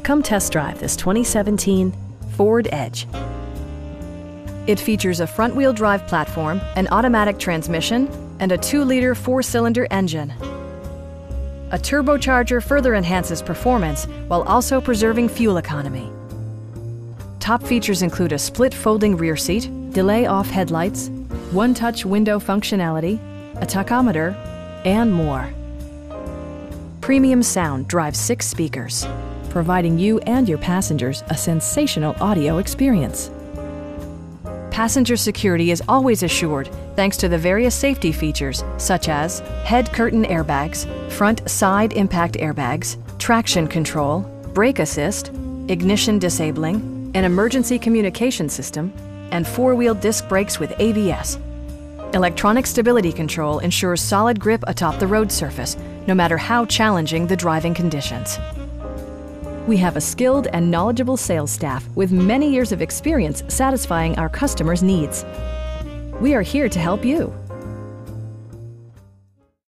Come test drive this 2017 Ford Edge. It features a front-wheel drive platform, an automatic transmission, and a 2-liter 4-cylinder engine. A turbocharger further enhances performance while also preserving fuel economy. Top features include a split folding rear seat, delay-off headlights, one-touch window functionality, a tachometer, and more. Premium sound drives 6 speakers, providing you and your passengers a sensational audio experience. Passenger security is always assured thanks to the various safety features such as head curtain airbags, front side impact airbags, traction control, brake assist, ignition disabling, an emergency communication system, and 4-wheel disc brakes with ABS. Electronic stability control ensures solid grip atop the road surface, no matter how challenging the driving conditions. We have a skilled and knowledgeable sales staff with many years of experience satisfying our customers' needs. We are here to help you.